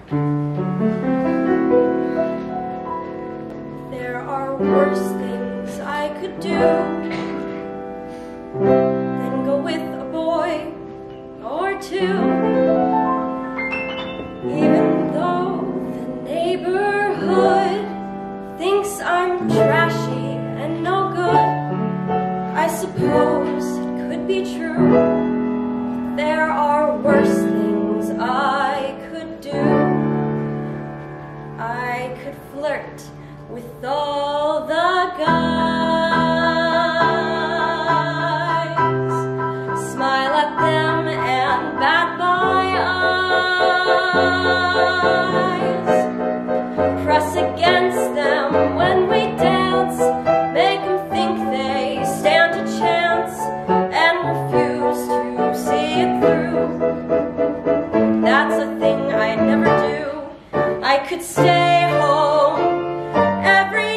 There are worse things I could do than go with a boy or two. Even though the neighborhood thinks I'm trashy and no good, I suppose it could be true. There are worse things I could do. I could flirt with all the guys, smile at them and bat my eyes, press against them when we dance, make them think they stand a chance, and refuse to see it through. That's a thing I'd never do. I could stay home every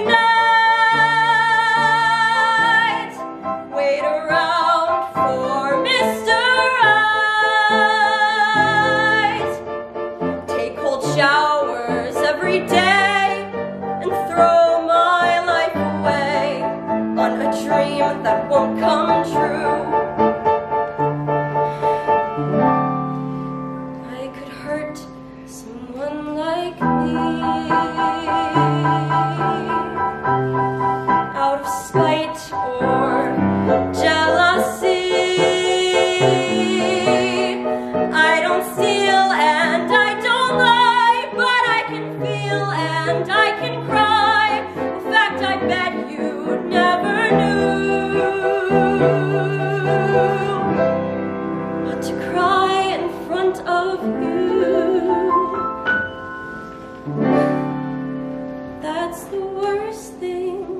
night, wait around for Mr. Right, take cold showers every day, and throw my life away on a dream that won't come true. I could hurt someone like me out of spite or jealousy. I don't steal and I don't lie, but I can feel and I can cry. In fact, I bet you never knew not to cry in front of you. That's the worst thing